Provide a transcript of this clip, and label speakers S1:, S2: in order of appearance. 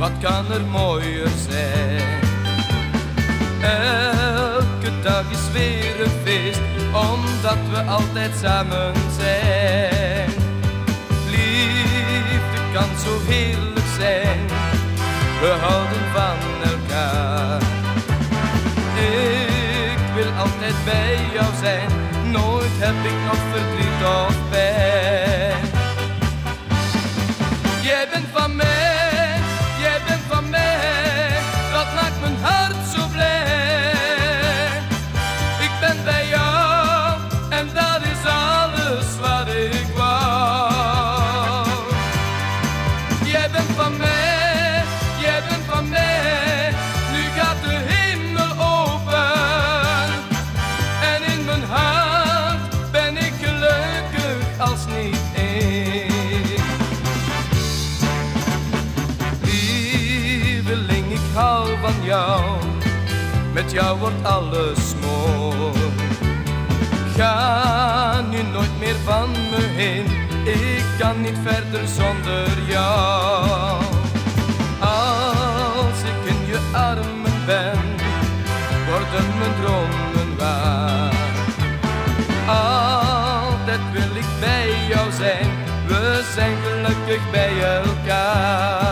S1: wat kan er mooier zijn? Elke dag is weer een feest, omdat we altijd samen zijn. Liefde kan zo heerlijk zijn, we houden van elkaar. Ik wil altijd bij jou zijn, nooit heb ik nog verdriet of pijn. Jij bent van mij, jij bent van mij, dat maakt mijn hart zo blij. Ik ben bij jou en dat is alles wat ik wou. Jij bent van mij, jij bent van mij, nu gaat de hemel open. En in mijn hart ben ik gelukkig als niet één. Lieveling, ik hou van jou, met jou wordt alles mooi. Ga nu nooit meer van me heen, ik kan niet verder zonder jou. Als ik in je armen ben, worden mijn dromen waar. Altijd wil ik bij jou zijn, we zijn gelukkig bij elkaar.